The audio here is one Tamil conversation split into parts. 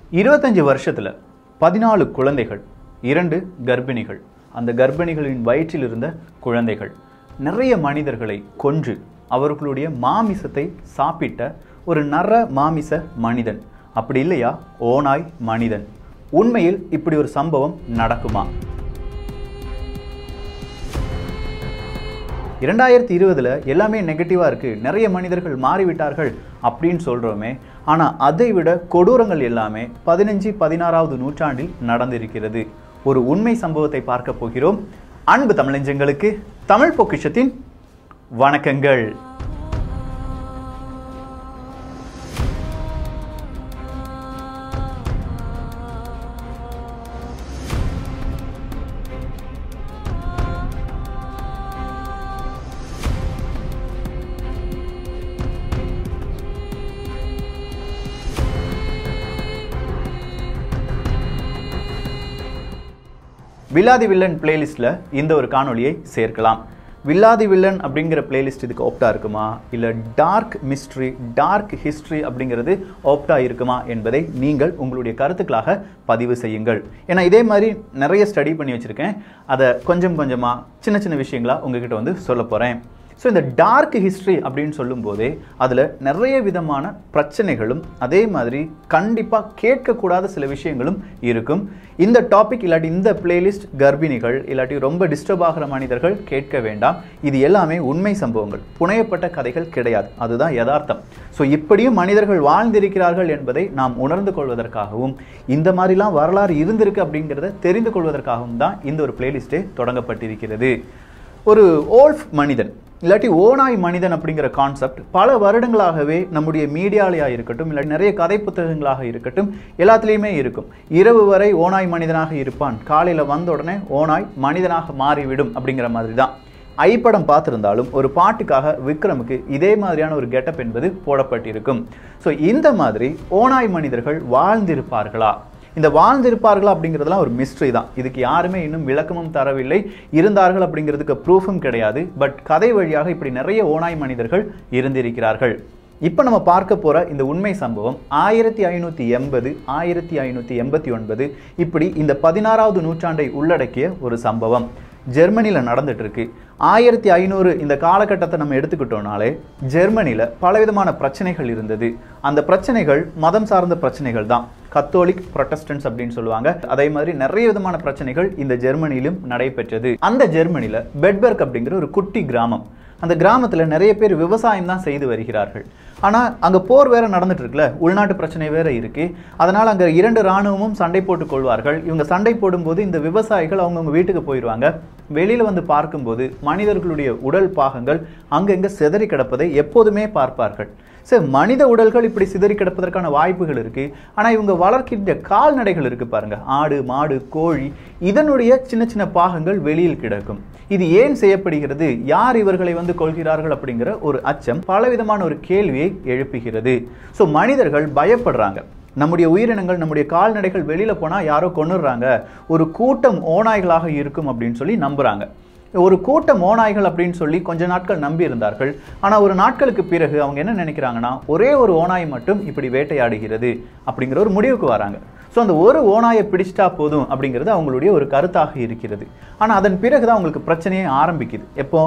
25 வருஷத்துல 14 குழந்தைகள், 2 கர்ப்பிணிகள், அந்த கர்ப்பிணிகளின் வயிற்றில் இருந்த குழந்தைகள், நிறைய மனிதர்களை கொன்று அவர்களுடைய மாமிசத்தை சாப்பிட்ட ஒரு நர மாமிச மனிதன், அப்படி இல்லையா ஓநாய் மனிதன். உண்மையில் இப்படி ஒரு சம்பவம் நடக்குமா? 2020 எல்லாமே நெகட்டிவாக இருக்குது, நிறைய மனிதர்கள் மாறிவிட்டார்கள் அப்படின்னு சொல்கிறோமே. ஆனால் அதை விட கொடூரங்கள் எல்லாமே 15-16வது நூற்றாண்டில் நடந்திருக்கிறது. ஒரு உண்மை சம்பவத்தை பார்க்க போகிறோம். அன்பு தமிழஞ்சங்களுக்கு தமிழ் பொக்கிஷத்தின் வணக்கங்கள். வில்லாதி வில்லன் பிளேலிஸ்ட்டில் இந்த ஒரு காணொலியை சேர்க்கலாம். வில்லாதி வில்லன் அப்படிங்கிற பிளேலிஸ்ட் இதுக்கு ஓப்டா இருக்குமா, இல்லை டார்க் மிஸ்ட்ரி, டார்க் ஹிஸ்ட்ரி அப்படிங்கிறது ஓப்டா இருக்குமா என்பதை நீங்கள் உங்களுடைய கருத்துக்களாக பதிவு செய்யுங்கள். ஏன்னா இதே மாதிரி நிறைய ஸ்டடி பண்ணி வச்சுருக்கேன். அதை கொஞ்சம் கொஞ்சமாக சின்ன சின்ன விஷயங்களாக உங்ககிட்ட வந்து சொல்ல போகிறேன். ஸோ இந்த டார்க் ஹிஸ்ட்ரி அப்படின்னு சொல்லும்போதே அதில் நிறைய விதமான பிரச்சனைகளும் அதே மாதிரி கண்டிப்பாக கேட்கக்கூடாத சில விஷயங்களும் இருக்கும். இந்த டாபிக் இல்லாட்டி இந்த பிளேலிஸ்ட் கர்ப்பிணிகள் இல்லாட்டி ரொம்ப டிஸ்டர்ப் ஆகிற மனிதர்கள் கேட்க வேண்டாம். இது எல்லாமே உண்மை சம்பவங்கள், புனையப்பட்ட கதைகள் கிடையாது. அதுதான் யதார்த்தம். ஸோ இப்படியும் மனிதர்கள் வாழ்ந்திருக்கிறார்கள் என்பதை நாம் உணர்ந்து கொள்வதற்காகவும் இந்த மாதிரிலாம் வரலாறு இருந்திருக்கு அப்படிங்கிறத தெரிந்து கொள்வதற்காகவும் தான் இந்த ஒரு பிளேலிஸ்டே தொடங்கப்பட்டிருக்கிறது. ஒரு ஓல்ஃப் மனிதன் இல்லாட்டி ஓநாய் மனிதன் அப்படிங்கிற கான்செப்ட் பல வருடங்களாகவே நம்முடைய மீடியாலையாக இருக்கட்டும், இல்லாட்டி நிறைய கதை புத்தகங்களாக இருக்கட்டும், எல்லாத்துலேயுமே இருக்கும். இரவு வரை ஓநாய் மனிதனாக இருப்பான், காலையில் வந்த உடனே ஓநாய் மனிதனாக மாறிவிடும் அப்படிங்கிற மாதிரி தான். ஐப்படம் பார்த்துருந்தாலும் ஒரு பாட்டுக்காக விக்ரமுக்கு இதே மாதிரியான ஒரு கெட்டப் என்பது போடப்பட்டிருக்கும். ஸோ இந்த மாதிரி ஓநாய் மனிதர்கள் வாழ்ந்திருப்பார்களா? இந்த வாழ்ந்திருப்பார்களா அப்படிங்கிறதுலாம் ஒரு மிஸ்ட்ரி தான். இதுக்கு யாருமே இன்னும் விளக்கமும் தரவில்லை. இருந்தார்கள் அப்படிங்கிறதுக்கு ப்ரூஃபும் கிடையாது. பட் கதை வழியாக இப்படி நிறைய ஓநாய் மனிதர்கள் இருந்திருக்கிறார்கள். இப்போ நம்ம பார்க்க போகிற இந்த உண்மை சம்பவம் 1580, 1589 இப்படி இந்த 16வது நூற்றாண்டை உள்ளடக்கிய ஒரு சம்பவம் ஜெர்மனியில் நடந்துட்டு இருக்கு. 1500 இந்த காலகட்டத்தை நம்ம எடுத்துக்கிட்டோம்னாலே ஜெர்மனியில் பலவிதமான பிரச்சனைகள் இருந்தது. அந்த பிரச்சனைகள் மதம் சார்ந்த பிரச்சனைகள் தான். கத்தோலிக், புரொட்டஸ்டன்ட்ஸ் அப்படின்னு சொல்லுவாங்க. அதே மாதிரி நிறைய விதமான பிரச்சனைகள் இந்த ஜெர்மனியிலும் நடைபெற்றது. அந்த ஜெர்மனியில் பெட்பெர்க் அப்படிங்கிற ஒரு குட்டி கிராமம். அந்த கிராமத்தில் நிறைய பேர் விவசாயம் தான் செய்து வருகிறார்கள். ஆனால் அங்கே போர் வேற நடந்துட்டு இருக்குல்ல, உள்நாட்டு பிரச்சனை வேற இருக்கு. அதனால் அங்கே 2 இராணுவமும் சண்டை போட்டுக் கொள்வார்கள். இவங்க சண்டை போடும்போது இந்த விவசாயிகள் அவங்கவுங்க வீட்டுக்கு போயிடுவாங்க. வெளியில் வந்து பார்க்கும்போது மனிதர்களுடைய உடல் பாகங்கள் அங்கங்கே சிதறி கிடப்பதை எப்போதுமே பார்ப்பார்கள். சரி, மனித உடல்கள் இப்படி சிதறி கிடப்பதற்கான வாய்ப்புகள் இருக்குது. ஆனால் இவங்க வளர்க்கின்ற கால்நடைகள் இருக்குது பாருங்கள், ஆடு, மாடு, கோழி, இதனுடைய சின்ன சின்ன பாகங்கள் வெளியில் கிடக்கும். இது ஏன் செய்யப்படுகிறது, யார் இவர்களை வந்து கொள்கிறார்கள் அப்படிங்கிற ஒரு அச்சம் பலவிதமான ஒரு கேள்வியை எழுப்புகிறது. ஸோ மனிதர்கள் பயப்படுறாங்க. நம்முடைய உயிரினங்கள், நம்முடைய கால்நடைகள் வெளியில் போனால் யாரோ கொன்னுடுறாங்க, ஒரு கூட்டம் ஓநாய்களாக இருக்கும் அப்படின்னு சொல்லி நம்புகிறாங்க. ஒரு கூட்டம் ஓநாய்கள் அப்படின்னு சொல்லி கொஞ்ச நாட்கள் நம்பி இருந்தார்கள். ஆனால் ஒரு நாட்களுக்கு பிறகு அவங்க என்ன நினைக்கிறாங்கன்னா, ஒரே ஒரு ஓநாய் மட்டும் இப்படி வேட்டையாடுகிறது அப்படிங்கிற ஒரு முடிவுக்கு வராங்க. ஸோ அந்த ஒரு ஓநாயை பிடிச்சிட்டா போதும் அப்படிங்கிறது அவங்களுடைய ஒரு கருத்தாக இருக்கிறது. ஆனால் அதன் பிறகு தான் அவங்களுக்கு பிரச்சனையே ஆரம்பிக்குது. எப்போ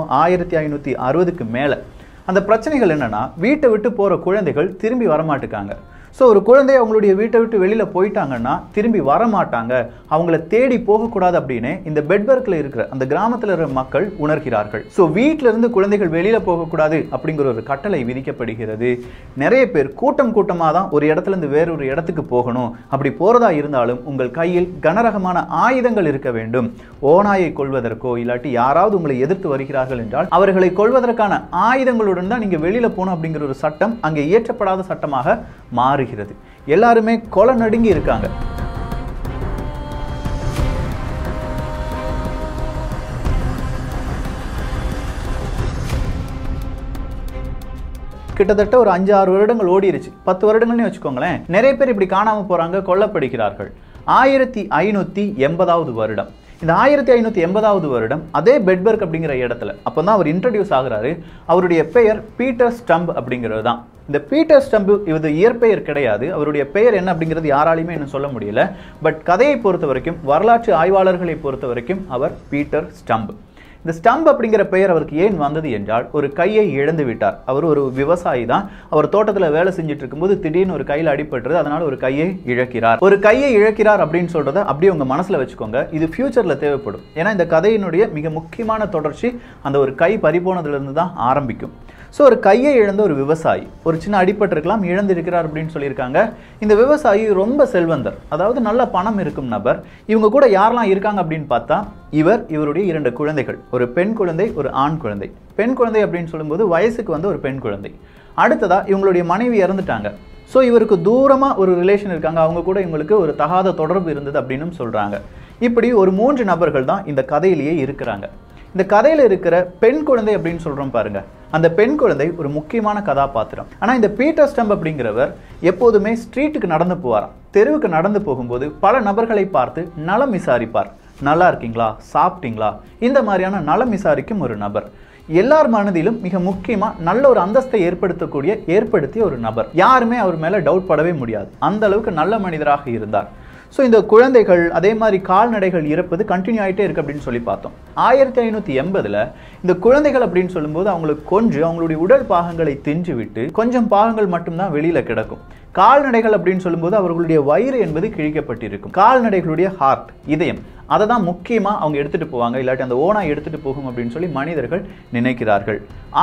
1560க்கு மேலே அந்த பிரச்சனைகள் என்னன்னா, வீட்டை விட்டு போகிற குழந்தைகள் திரும்பி வரமாட்டுக்காங்க. ஸோ ஒரு குழந்தை அவங்களுடைய வீட்டை விட்டு வெளியில் போயிட்டாங்கன்னா திரும்பி வரமாட்டாங்க, அவங்கள தேடி போகக்கூடாது அப்படின்னு இந்த பெட்பெர்க்கில் இருக்கிற அந்த கிராமத்தில் இருக்கிற மக்கள் உணர்கிறார்கள். ஸோ வீட்டிலிருந்து குழந்தைகள் வெளியில் போகக்கூடாது அப்படிங்கிற ஒரு கட்டளை விதிக்கப்படுகிறது. நிறைய பேர் கூட்டம் கூட்டமாக தான் ஒரு இடத்துலேருந்து வேறொரு இடத்துக்கு போகணும். அப்படி போகிறதா இருந்தாலும் உங்கள் கையில் கனரகமான ஆயுதங்கள் இருக்க வேண்டும். ஓநாயை கொள்வதற்கோ இல்லாட்டி யாராவது உங்களை எதிர்த்து வருகிறார்கள் என்றால் அவர்களை கொள்வதற்கான ஆயுதங்களுடன் தான் நீங்கள் வெளியில் போகணும் அப்படிங்கிற ஒரு சட்டம் அங்கே இயற்றப்படாத சட்டமாக மாறுகிறது. எல்லாருமே கொலை நடுங்கி இருக்காங்க. கிட்டத்தட்ட ஒரு 5-6 வருடங்கள் ஓடிருச்சு, 10 வருடங்கள்னு வச்சுக்கோங்களேன். நிறைய பேர் இப்படி காணாம போறாங்க, கொல்லப்படுகிறார்கள். 1580வது வருடம் இந்த 1580வது வருடம் அதே பெட்பெர்க் அப்படிங்கிற இடத்துல அப்பதான் அவர் இன்ட்ரோடியூஸ் ஆகுறாரு. அவருடைய பெயர் பீட்டர் ஸ்டம்ப் அப்படிங்கிறது தான். இந்த பீட்டர் ஸ்டம்ப் இது இயற்பெயர் கிடையாது. அவருடைய பெயர் என்ன அப்படிங்கிறது யாராலையுமே இன்னும் சொல்ல முடியல. பட் கதையை பொறுத்த வரைக்கும், வரலாற்று ஆய்வாளர்களை பொறுத்த வரைக்கும் அவர் பீட்டர் ஸ்டம்ப். இந்த ஸ்டம்ப் அப்படிங்கிற பெயர் அவருக்கு ஏன் வந்தது என்றால், ஒரு கையை இழந்து விட்டார். அவர் ஒரு விவசாயி தான். அவர் தோட்டத்தில் வேலை செஞ்சுட்டு இருக்கும்போது திடீர்னு ஒரு கையில் அடிபட்டுறது, அதனால ஒரு கையை இழக்கிறார். ஒரு கையை இழக்கிறார் அப்படின்னு சொல்றத அப்படியே உங்க மனசுல வச்சுக்கோங்க. இது ஃபியூச்சர்ல தேவைப்படும். ஏன்னா இந்த கதையினுடைய மிக முக்கியமான தொடர்ச்சி அந்த ஒரு கை பறிபோனதுல இருந்து தான் ஆரம்பிக்கும். ஸோ ஒரு கையை இழந்த ஒரு விவசாயி, ஒரு சின்ன அடிபட்டிருக்கலாம், இழந்திருக்கிறார் அப்படின்னு சொல்லியிருக்காங்க. இந்த விவசாயி ரொம்ப செல்வந்தர், அதாவது நல்ல பணம் இருக்கும் நபர். இவங்க கூட யாரெல்லாம் இருக்காங்க அப்படின்னு பார்த்தா, இவருடைய 2 குழந்தைகள், ஒரு பெண் குழந்தை, ஒரு ஆண் குழந்தை. பெண் குழந்தை அப்படின்னு சொல்லும்போது வயசுக்கு வந்து ஒரு பெண் குழந்தை. அடுத்ததா இவங்களுடைய மனைவி இறந்துட்டாங்க. ஸோ இவருக்கு தூரமாக ஒரு ரிலேஷன் இருக்காங்க, அவங்க கூட இவங்களுக்கு ஒரு தகாத தொடர்பு இருந்தது அப்படின்னு சொல்கிறாங்க. இப்படி ஒரு 3 நபர்கள் தான் இந்த கதையிலேயே இருக்கிறாங்க. இந்த கதையில் இருக்கிற பெண் குழந்தை அப்படின்னு சொல்கிறோம் பாருங்க, அந்த பெண் குழந்தை ஒரு முக்கியமான கதாபாத்திரம். ஆனால் இந்த பீட்டர் ஸ்டம்ப் அப்படிங்கிறவர் எப்போதுமே ஸ்ட்ரீட்டுக்கு நடந்து போவாராம். தெருவுக்கு நடந்து போகும்போது பல நபர்களை பார்த்து நலம் விசாரிப்பார். நல்லா இருக்கீங்களா, சாப்பிட்டீங்களா, இந்த மாதிரியான நலம் விசாரிக்கும் ஒரு நபர். எல்லார் மனதிலும் மிக முக்கியமாக நல்ல ஒரு அந்தஸ்தை ஏற்படுத்திய ஒரு நபர். யாருமே அவர் மேலே டவுட் படவே முடியாது, அந்த அளவுக்கு நல்ல மனிதராக இருந்தார். ஸோ இந்த குழந்தைகள் அதே மாதிரி கால்நடைகள் இறப்பது கண்டினியூ ஆகிட்டே இருக்கு அப்படின்னு சொல்லி பார்த்தோம். 1580 இந்த குழந்தைகள் அப்படின்னு சொல்லும்போது அவங்களுக்கு கொஞ்சம் அவங்களுடைய உடல் பாகங்களை தின்று விட்டு கொஞ்சம் பாகங்கள் மட்டும்தான் வெளியில கிடக்கும். கால்நடைகள் அப்படின்னு சொல்லும்போது அவர்களுடைய வயிறு என்பது கிழிக்கப்பட்டிருக்கும். கால்நடைகளுடைய ஹார்ட், இதயம், அதை தான் முக்கியமாக அவங்க எடுத்துகிட்டு போவாங்க. இல்லாட்டி அந்த ஓனாய் எடுத்துகிட்டு போகும் அப்படின்னு சொல்லி மனிதர்கள் நினைக்கிறார்கள்.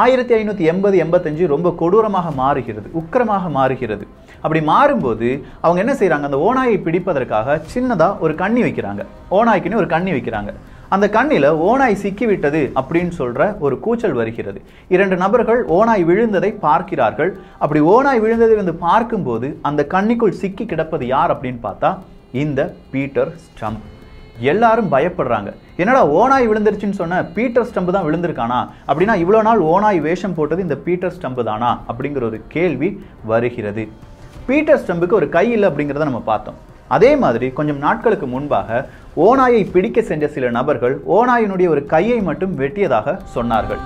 1580-85 ரொம்ப கொடூரமாக மாறுகிறது, உக்கிரமாக மாறுகிறது. அப்படி மாறும்போது அவங்க என்ன செய்கிறாங்க, அந்த ஓனாயை பிடிப்பதற்காக சின்னதாக ஒரு கண்ணி வைக்கிறாங்க. ஓனாய்க்குன்னு ஒரு கண்ணி வைக்கிறாங்க. அந்த கண்ணில் ஓனாய் சிக்கிவிட்டது அப்படின்னு சொல்கிற ஒரு கூச்சல் வருகிறது. 2 நபர்கள் ஓனாய் விழுந்ததை பார்க்கிறார்கள். அப்படி ஓனாய் விழுந்ததை வந்து பார்க்கும்போது அந்த கண்ணிக்குள் சிக்கி கிடப்பது யார் அப்படின்னு பார்த்தா இந்த பீட்டர் ஸ்டம்ப். எல்லாரும் பயப்படுறாங்க. என்னடா ஓனாய் விழுந்துருச்சுன்னு சொன்ன பீட்டர் ஸ்டம்ப் தான் விழுந்திருக்கானா, அப்படின்னா இவ்வளோ நாள் ஓனாய் வேஷம் போட்டது இந்த பீட்டர் ஸ்டம்ப் தானா அப்படிங்கிற ஒரு கேள்வி வருகிறது. பீட்டர் ஸ்டம்புக்கு ஒரு கை இல்லை அப்படிங்கிறத நம்ம பார்த்தோம். அதே மாதிரி கொஞ்சம் நாட்களுக்கு முன்பாக ஓனாயை பிடிக்க சென்ற சில நபர்கள் ஓனாயினுடைய ஒரு கையை மட்டும் வெட்டியதாக சொன்னார்கள்.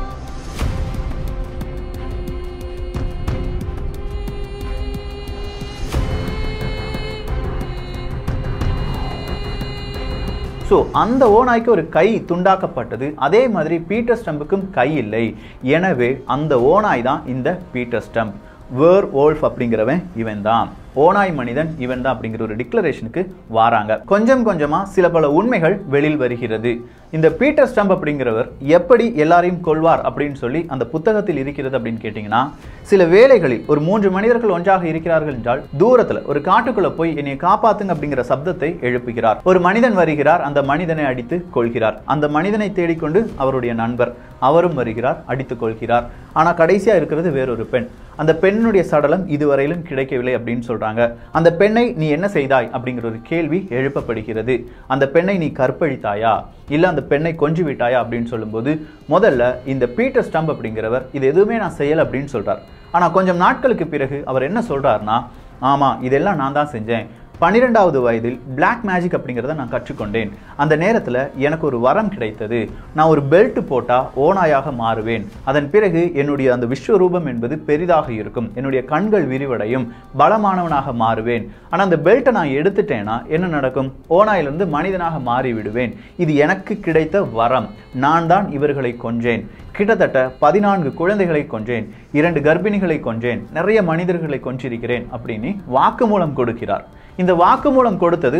ஸோ அந்த ஓனாய்க்கு ஒரு கை துண்டாக்கப்பட்டது. அதே மாதிரி பீட்டர் ஸ்டம்புக்கும் கை இல்லை. எனவே அந்த ஓனாய் தான் இந்த பீட்டர் ஸ்டம்ப். வேர் வோல்ஃப் அப்படிங்கிறவன் இவன் தான், ஓனாய் மனிதன் இவன் தான் அப்படிங்கிற ஒரு டிக்ளரேஷனுக்கு வராங்க. கொஞ்சம் கொஞ்சமாக சில பல உண்மைகள் வெளியில் வருகிறது. இந்த பீட்டர் ஸ்டம்ப் அப்படிங்கிறவர் எப்படி எல்லாரையும் கொள்வார் அப்படின்னு சொல்லி அந்த புத்தகத்தில் இருக்கிறது அப்படின்னு கேட்டிங்கன்னா, சில வேளைகளில் ஒரு 3 மனிதர்கள் ஒன்றாக இருக்கிறார்கள் என்றால் தூரத்தில் ஒரு காட்டுக்குள்ளே போய் என்னை காப்பாத்துங்க அப்படிங்கிற சப்தத்தை எழுப்புகிறார். ஒரு மனிதன் வருகிறார், அந்த மனிதனை அடித்து கொள்கிறார். அந்த மனிதனை தேடிக்கொண்டு அவருடைய நண்பர் அவரும் வருகிறார், அடித்துக் கொள்கிறார். ஆனால் கடைசியாக இருக்கிறது வேறொரு பெண். அந்த பெண்ணுடைய சடலம் இதுவரையிலும் கிடைக்கவில்லை அப்படின்னு சொல்றாங்க. அந்த பெண்ணை நீ என்ன செய்தாய் அப்படிங்கிற ஒரு கேள்வி எழுப்பப்படுகிறது. அந்த பெண்ணை நீ கற்பழித்தாயா, இல்லை அந்த பெண்ணை கொன்று விட்டாயா அப்படின்னு சொல்லும்போது முதல்ல இந்த பீட்டர் ஸ்டம்ப் அப்படிங்கிறவர் இது எதுவுமே நான் செய்யலை அப்படின்னு சொல்றார். ஆனால் கொஞ்சம் நாட்களுக்கு பிறகு அவர் என்ன சொல்றாருன்னா, ஆமாம் இதெல்லாம் நான் தான் செஞ்சேன். 12வது வயதில் பிளாக் மேஜிக் அப்படிங்கிறத நான் கற்றுக்கொண்டேன். அந்த நேரத்தில் எனக்கு ஒரு வரம் கிடைத்தது. நான் ஒரு பெல்ட் போட்டால் ஓனாயாக மாறுவேன். அதன் பிறகு என்னுடைய அந்த விஸ்வரூபம் என்பது பெரிதாக இருக்கும், என்னுடைய கண்கள் விரிவடையும், பலமானவனாக மாறுவேன். ஆனால் அந்த பெல்ட்டை நான் எடுத்துட்டேன்னா என்ன நடக்கும், ஓனாயிலிருந்து மனிதனாக மாறிவிடுவேன். இது எனக்கு கிடைத்த வரம். நான் தான் இவர்களை கொன்றேன். கிட்டத்தட்ட 14 குழந்தைகளை கொன்றேன், 2 கர்ப்பிணிகளை கொன்றேன், நிறைய மனிதர்களை கொன்றிருக்கிறேன் அப்படின்னு வாக்குமூலம் கொடுக்கிறார். இந்த வாக்குமூலம் கொடுத்தது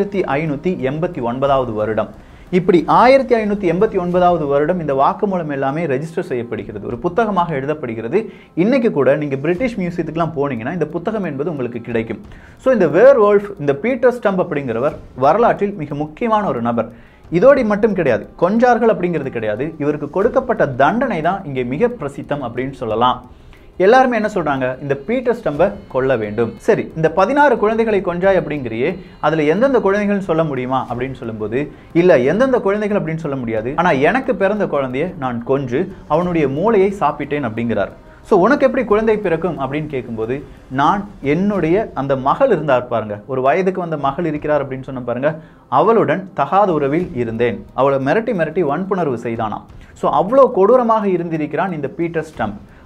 1589வது வருடம். இப்படி 1589வது வருடம் இந்த வாக்குமூலம் எல்லாமே ரெஜிஸ்டர் செய்யப்படுகிறது, ஒரு புத்தகமாக எழுதப்படுகிறது. இன்னைக்கு கூட நீங்க பிரிட்டிஷ் மியூசியத்துக்குலாம் போனீங்கன்னா இந்த புத்தகம் என்பது உங்களுக்கு கிடைக்கும். ஸோ இந்த வேர் வோல்ஃப், இந்த பீட்டர் ஸ்டம்ப் அப்படிங்கிறவர் வரலாற்றில் மிக முக்கியமான ஒரு நபர். இதோடு மட்டும் கிடையாது, கொன்றார்கள் அப்படிங்கிறது கிடையாது, இவருக்கு கொடுக்கப்பட்ட தண்டனை தான் இங்கே மிக பிரசித்தம் அப்படின்னு சொல்லலாம். எல்லாருமே என்ன சொல்றாங்க, இந்த பீட்டர் ஸ்டம்பை கொல்ல வேண்டும். சரி, இந்த 16 குழந்தைகளை கொன்றாய் அப்படிங்கிறியே, அதுல எந்தெந்த குழந்தைகள் சொல்ல முடியுமா அப்படின்னு சொல்லும்போது, இல்ல எந்தெந்த குழந்தைகள் அப்படின்னு சொல்ல முடியாது, ஆனா எனக்கு பிறந்த குழந்தைய நான் கொன்று அவனுடைய மூளையை சாப்பிட்டேன் அப்படிங்கிறார். ஸோ உனக்கு எப்படி குழந்தை பிறக்கும் அப்படின்னு கேட்கும்போது, நான் என்னுடைய அந்த மகள் இருந்தார் பாருங்க, ஒரு வயதுக்கு வந்த மகள் இருக்கிறார் அப்படின்னு சொன்ன பாருங்க, அவளுடன் தகாத உறவில் இருந்தேன். அவளை மிரட்டி மிரட்டி வன்புணர்வு செய்தானாம். ஸோ அவ்வளோ கொடூரமாக இருந்திருக்கிறான் இந்த பீட்டர் ஸ்டம்ப்.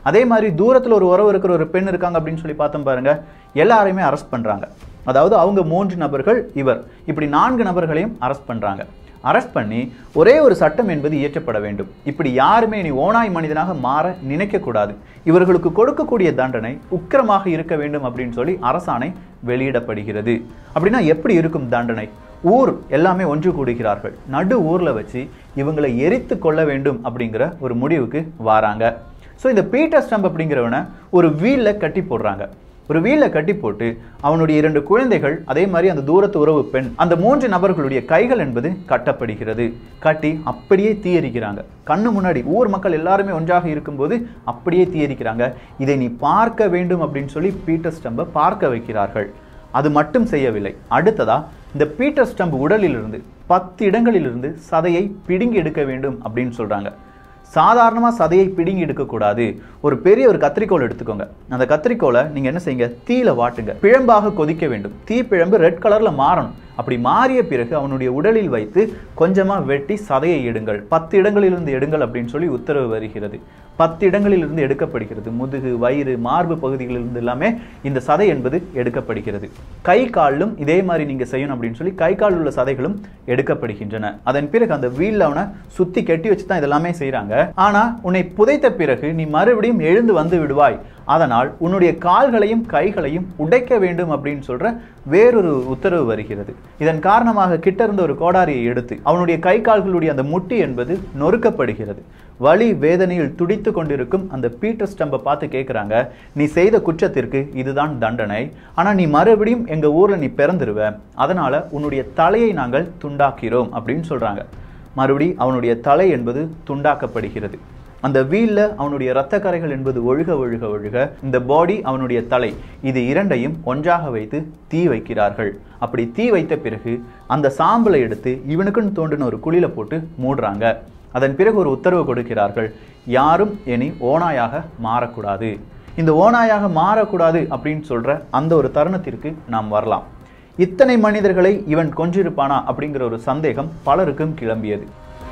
அதே மாதிரி தூரத்தில் ஒரு உறவு இருக்கிற ஒரு பெண் இருக்காங்க அப்படின்னு சொல்லி பார்த்தோம் பாருங்க, எல்லாரையுமே அரெஸ்ட் பண்றாங்க. அதாவது அவங்க 3 நபர்கள், இவர் இப்படி 4 நபர்களையும் அரெஸ்ட் பண்றாங்க. அரெஸ்ட் பண்ணி ஒரே ஒரு சட்டம் என்பது இயற்றப்பட வேண்டும். இப்படி யாருமே இனி ஓநாய் மனிதனாக மாற நினைக்க கூடாது, இவர்களுக்கு கொடுக்கக்கூடிய தண்டனை உக்கிரமாக இருக்க வேண்டும் அப்படின்னு சொல்லி அரசாணை வெளியிடப்படுகிறது. அப்படின்னா எப்படி இருக்கும் தண்டனை? ஊர் எல்லாமே ஒன்று கூடுகிறார்கள், நடு ஊர்ல வச்சு இவங்களை எரித்து கொள்ள வேண்டும் அப்படிங்கிற ஒரு முடிவுக்கு வராங்க. ஸோ இந்த பீட்டர் ஸ்டம்ப் அப்படிங்கிறவனை ஒரு வீல்ல கட்டி போடுறாங்க. ஒரு வீல்ல கட்டி போட்டு அவனுடைய 2 குழந்தைகள், அதே மாதிரி அந்த தூரத்து உறவு பெண், அந்த 3 நபர்களுடைய கைகள் என்பது கட்டப்படுகிறது. கட்டி அப்படியே தீயரிக்கிறாங்க. கண்ணு முன்னாடி ஊர் மக்கள் எல்லாருமே ஒன்றாக இருக்கும்போது அப்படியே தீயரிக்கிறாங்க. இதை நீ பார்க்க வேண்டும் அப்படின்னு சொல்லி பீட்டர் ஸ்டம்பை பார்க்க வைக்கிறார்கள். அது மட்டும் செய்யவில்லை, அடுத்ததா இந்த பீட்டர் ஸ்டம்ப் உடலிலிருந்து 10 இடங்களிலிருந்து சதையை பிடுங்கி எடுக்க வேண்டும் அப்படின்னு சொல்றாங்க. சாதாரணமாக சதையை பிடுங்கி எடுக்கக்கூடாது. ஒரு பெரிய கத்திரிக்கோள் எடுத்துக்கோங்க. அந்த கத்திரிக்கோளை நீங்கள் என்ன செய்யுங்க, தீயில வாட்டுங்க. பிழம்பாக கொதிக்க வேண்டும். தீ பிழம்பு ரெட் கலரில் மாறணும். அப்படி மாறிய பிறகு அவனுடைய உடலில் வைத்து கொஞ்சமாக வெட்டி சதையை எடுங்கள். 10 இடங்களிலிருந்து எடுங்கள் அப்படின்னு சொல்லி உத்தரவு வருகிறது. 10 இடங்களிலிருந்து எடுக்கப்படுகிறது. முதுகு, வயிறு, மார்பு பகுதிகளிலிருந்து எல்லாமே இந்த சதை என்பது எடுக்கப்படுகிறது. கை காலிலும் இதே மாதிரி நீங்க செய்யணும் அப்படின்னு சொல்லி கை காலில் உள்ள சதைகளும் எடுக்கப்படுகின்றன. அதன் பிறகு அந்த வீல்ல அவனை சுத்தி கட்டி வச்சு தான் இதெல்லாமே செய்யறாங்க. ஆனா உன்னை புதைத்த பிறகு நீ மறுபடியும் எழுந்து வந்து விடுவாய், அதனால் உன்னுடைய கால்களையும் கைகளையும் உடைக்க வேண்டும் அப்படின்னு சொல்ற வேறொரு உத்தரவு வருகிறது. இதன் காரணமாக கிட்ட இருந்த ஒரு கோடாரியை எடுத்து அவனுடைய கை கால்களுடைய அந்த முட்டி என்பது நொறுக்கப்படுகிறது. வலி வேதனையில் துடித்து கொண்டிருக்கும் அந்த பீட்டர் ஸ்டம்பை பார்த்து கேட்குறாங்க, நீ செய்த குற்றத்திற்கு இதுதான் தண்டனை, ஆனால் நீ மறுபடியும் எங்கள் ஊரில் நீ பிறந்துருவ, அதனால் உன்னுடைய தலையை நாங்கள் துண்டாக்கிறோம் அப்படின்னு சொல்கிறாங்க. மறுபடி அவனுடைய தலை என்பது துண்டாக்கப்படுகிறது. அந்த வீல்ல அவனுடைய இரத்த கரைகள் என்பது ஒழுக ஒழுக ஒழுக இந்த பாடி, அவனுடைய தலை, இது இரண்டையும் ஒன்றாக வைத்து தீ வைக்கிறார்கள். அப்படி தீ வைத்த பிறகு அந்த சாம்பலை எடுத்து இவனுக்குன்னு தோண்டின ஒரு குழியில போட்டு மூடுறாங்க. அதன் பிறகு ஒரு உத்தரவு கொடுக்கிறார்கள், யாரும் இனி ஓநாயாக மாறக்கூடாது. இந்த ஓநாயாக மாறக்கூடாது அப்படின்னு சொல்ற அந்த ஒரு தருணத்திற்கு நாம் வரலாம். இத்தனை மனிதர்களை இவன் கொன்றிருப்பானா அப்படிங்கிற ஒரு சந்தேகம் பலருக்கும் கிளம்பியது.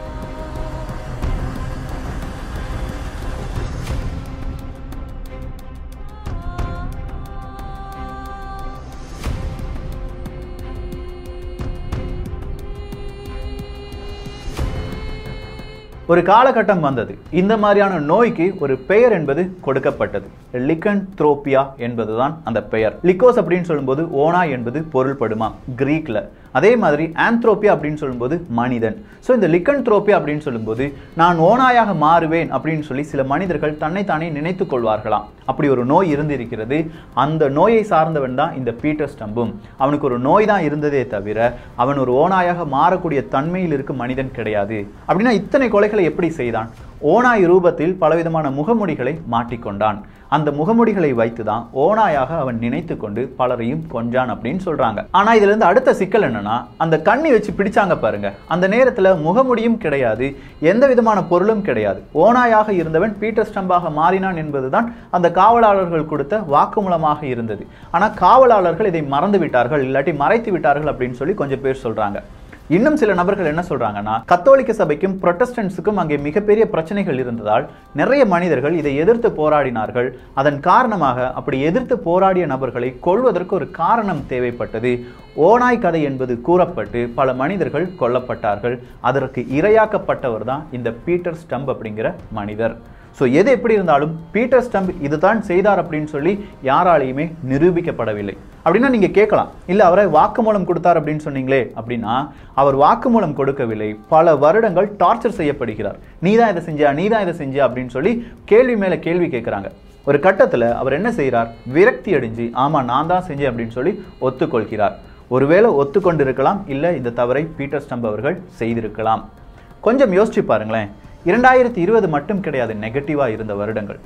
ஒரு காலகட்டம் வந்தது, இந்த மாதிரியான நோய்க்கு ஒரு பெயர் என்பது கொடுக்கப்பட்டது. லிகன்த்ரோபியா என்பதுதான் அந்த பெயர். லிக்கோஸ் அப்படின்னு சொல்லும்போது ஓனாய் என்பது பொருள்படுமா கிரீக்ல. அதே மாதிரி ஆந்த்ரோபியா அப்படின்னு சொல்லும்போது மனிதன். ஸோ இந்த லிகன்த்ரோபியா அப்படின்னு சொல்லும்போது நான் ஓனாயாக மாறுவேன் அப்படின்னு சொல்லி சில மனிதர்கள் தன்னைத்தானே நினைத்து கொள்வார்களாம். அப்படி ஒரு நோய் இருந்திருக்கிறது. அந்த நோயை சார்ந்தவன் தான் இந்த பீட்டர் ஸ்டம்பும். அவனுக்கு ஒரு நோய் தான் இருந்ததே தவிர அவன் ஒரு ஓனாயாக மாறக்கூடிய தன்மையில் இருக்கும் மனிதன் கிடையாது. அப்படின்னா இத்தனை கொலைகளை எப்படி செய்தான்? ஓனாய் ரூபத்தில் பலவிதமான முகமுடிகளை மாட்டிக்கொண்டான். அந்த முகமுடிகளை வைத்துதான் ஓனாயாக அவன் நினைத்து கொண்டு பலரையும் கொன்றான் அப்படின்னு சொல்றாங்க. ஆனா இதுல இருந்து அடுத்த சிக்கல் என்னன்னா, அந்த கண்ணி வச்சு பிடிச்சாங்க பாருங்க, அந்த நேரத்துல முகமுடியும் கிடையாது, எந்த விதமான பொருளும் கிடையாது. ஓனாயாக இருந்தவன் பீட்டர் ஸ்டம்பாக மாறினான் என்பதுதான் அந்த காவலாளர்கள் கொடுத்த வாக்குமூலமாக இருந்தது. ஆனா காவலாளர்கள் இதை மறந்து விட்டார்கள், இல்லாட்டி மறைத்து விட்டார்கள் அப்படின்னு சொல்லி கொஞ்சம் பேர் சொல்றாங்க. இன்னும் சில நபர்கள் என்ன சொல்றாங்கன்னா, கத்தோலிக்க சபைக்கும் புரொட்டஸ்டன்ட்ஸுக்கும் அங்கே மிகப்பெரிய பிரச்சனைகள் இருந்ததால் நிறைய மனிதர்கள் இதை எதிர்த்து போராடினார்கள். அதன் காரணமாக அப்படி எதிர்த்து போராடிய நபர்களை கொல்வதற்கு ஒரு காரணம் தேவைப்பட்டது. ஓநாய் கதை என்பது கூறப்பட்டு பல மனிதர்கள் கொல்லப்பட்டார்கள். அதற்கு இரையாக்கப்பட்டவர் தான் இந்த பீட்டர் ஸ்டம்ப் அப்படிங்கிற மனிதர். ஸோ எது எப்படி இருந்தாலும் பீட்டர் ஸ்டம்ப் இதுதான் செய்தார் அப்படின்னு சொல்லி யாராலையுமே நிரூபிக்கப்படவில்லை. அப்படின்னா நீங்க கேட்கலாம், இல்ல அவரை வாக்குமூலம் கொடுத்தார் அப்படின்னு சொன்னீங்களே. அப்படின்னா அவர் வாக்குமூலம் கொடுக்கவில்லை, பல வருடங்கள் டார்ச்சர் செய்யப்படுகிறார். நீதான் இதை செஞ்சா, நீதான் இதை செஞ்சா அப்படின்னு சொல்லி கேள்வி மேல கேள்வி கேட்கிறாங்க. ஒரு கட்டத்துல அவர் என்ன செய்யறார், விரக்தி அடைஞ்சு ஆமா நான் தான் செஞ்சேன் அப்படின்னு சொல்லி ஒத்துக்கொள்கிறார். ஒருவேளை ஒத்துக்கொண்டு இருக்கலாம், இல்ல இந்த தவறை பீட்டர் ஸ்டம்ப் அவர்கள் செய்திருக்கலாம். கொஞ்சம் யோசிச்சு பாருங்களேன். 2020 மட்டும் கிடையாது நெகட்டிவா இருந்த வருடங்கள்.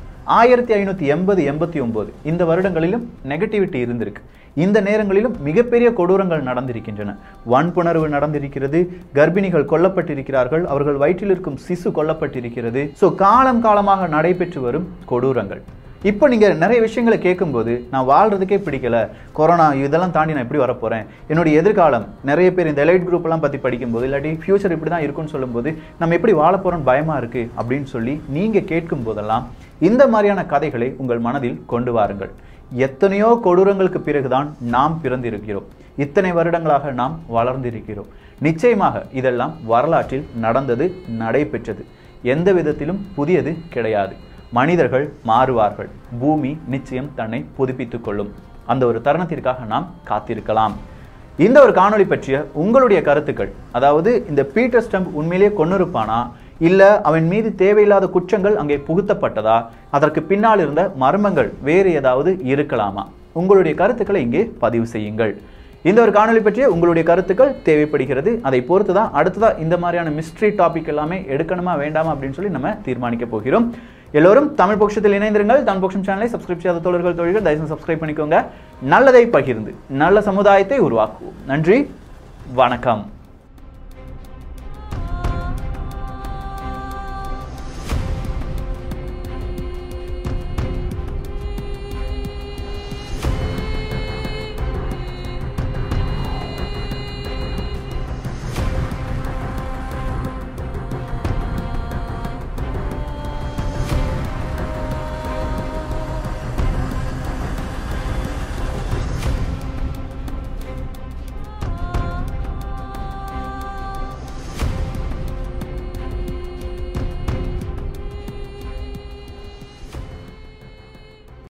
1580, 89 இந்த வருடங்களிலும் நெகட்டிவிட்டி இருந்திருக்கு. இந்த நேரங்களிலும் மிகப்பெரிய கொடூரங்கள் நடந்திருக்கின்றன. வன்புணர்வு நடந்திருக்கிறது, கர்ப்பிணிகள் கொல்லப்பட்டிருக்கிறார்கள், அவர்கள் வயிற்றில் இருக்கும் சிசு கொல்லப்பட்டிருக்கிறது. ஸோ காலம் காலமாக நடைபெற்று வரும் கொடூரங்கள். இப்போ நீங்கள் நிறைய விஷயங்களை கேட்கும்போது நான் வாழ்கிறதுக்கே பிடிக்கல, கொரோனா இதெல்லாம் தாண்டி நான் எப்படி வரப்போகிறேன், என்னுடைய எதிர்காலம், நிறைய பேர் இந்த எலைட் குரூப்லாம் பற்றி படிக்கும்போது இல்லாட்டி ஃபியூச்சர் இப்படி தான் இருக்குன்னு சொல்லும்போது நம்ம எப்படி வாழ போகிறோன்னு பயமாக இருக்குது அப்படின்னு சொல்லி நீங்கள் கேட்கும் போதெல்லாம் இந்த மாதிரியான கதைகளை உங்கள் மனதில் கொண்டு வாருங்கள். எத்தனையோ கொடூரங்களுக்கு பிறகுதான் நாம் பிறந்திருக்கிறோம், இத்தனை வருடங்களாக நாம் வளர்ந்திருக்கிறோம். நிச்சயமாக இதெல்லாம் வரலாற்றில் நடந்தது, நடைபெற்றது. எந்த விதத்திலும் புதியது கிடையாது. மனிதர்கள் மாறுவார்கள், பூமி நிச்சயம் தன்னை புதுப்பித்துக் கொள்ளும். அந்த ஒரு தருணத்திற்காக நாம் காத்திருக்கலாம். இந்த ஒரு காணொளி பற்றிய உங்களுடைய கருத்துக்கள், அதாவது இந்த பீட்டர் ஸ்டம்ப் உண்மையிலேயே கொன்னிருப்பானா, இல்ல அவன் மீது தேவையில்லாத குற்றங்கள் அங்கே புகுத்தப்பட்டதா, அதற்கு பின்னால் இருந்த மர்மங்கள் வேறு ஏதாவது இருக்கலாமா? உங்களுடைய கருத்துக்களை இங்கே பதிவு செய்யுங்கள். இந்த ஒரு காணொளி பற்றிய உங்களுடைய கருத்துக்கள் தேவைப்படுகிறது. அதை பொறுத்து தான் அடுத்ததா இந்த மாதிரியான மிஸ்ட்ரி டாபிக் எல்லாமே எடுக்கணுமா வேண்டாமா அப்படின்னு சொல்லி நம்ம தீர்மானிக்க போகிறோம். எல்லோரும் தமிழ் பொக்கிஷத்தில் இணைந்திருங்கள். தமிழ் பொக்கிஷம் சேனலை சப்ஸ்கிரைப் செய்யாத தோழர்கள் தோழிகள் தயவுசெய்து சப்ஸ்கிரைப் பண்ணிக்கோங்க. நல்லதை பகிர்ந்து நல்ல சமுதாயத்தை உருவாக்குவோம். நன்றி, வணக்கம்.